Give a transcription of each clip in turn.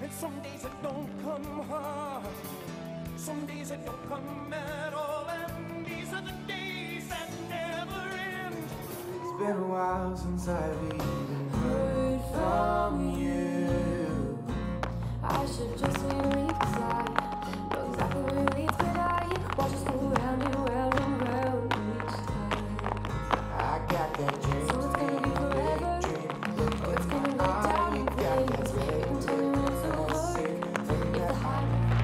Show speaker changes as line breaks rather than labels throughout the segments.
And some days it don't come hard, some days it don't come at all, and these are the days that never end. It's been a while since I've even heard from you.
I should just leave me, 'cause I know exactly where it leads, but I watch us go round and round and round each time.
I got that dream,
So it's gonna be forever, or it's gonna go down in flames. You can tell me when it's over, if the high.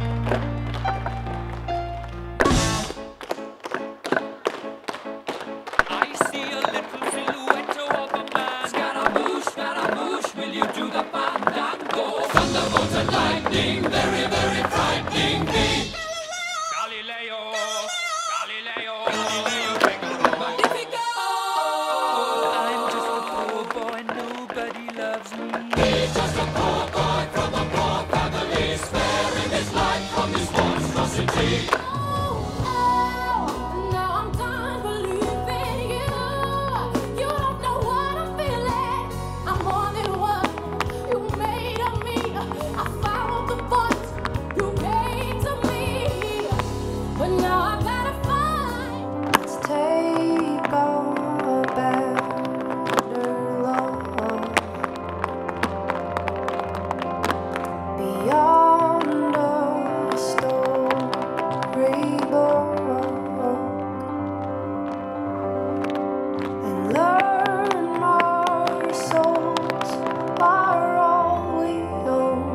I see a little silhouette of a man. Scaramouche, will you do the fandango? Thunderbolts and lightning, very, very frightening me. Galileo, Magnifico! I'm just a poor boy, nobody loves me. He's just a poor boy from a poor family, sparing his life from this monstrosity.
Now I'm done believing you. You don't know what I'm feeling. I'm more than what you made of me. I followed the voice you gave to me, but now I gotta find. Let's take a better look beyond the storybook and learn our souls are all we own.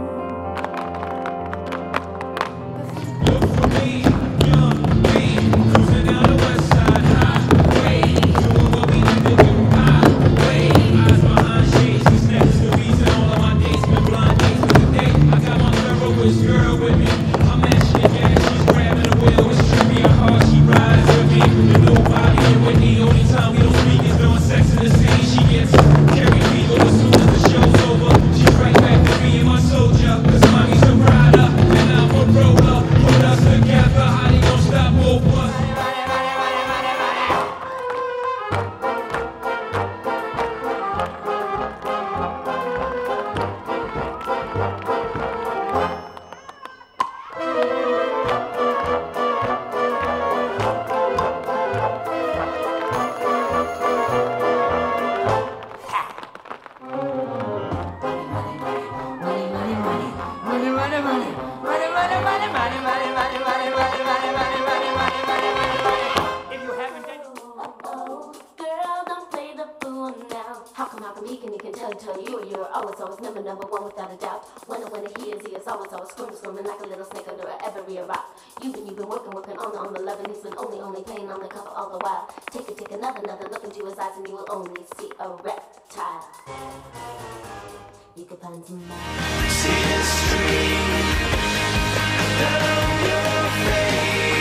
if you haven't done.
Oh, girl, don't play the fool now. How come he can tell you're always number one without a doubt. When he is always screaming like a little snake under every rock. You've been working on the love, and he's been only playing on the cover all the while. Take another look into his eyes, and you will only see a reptile. You could find some more.
See the street down your face.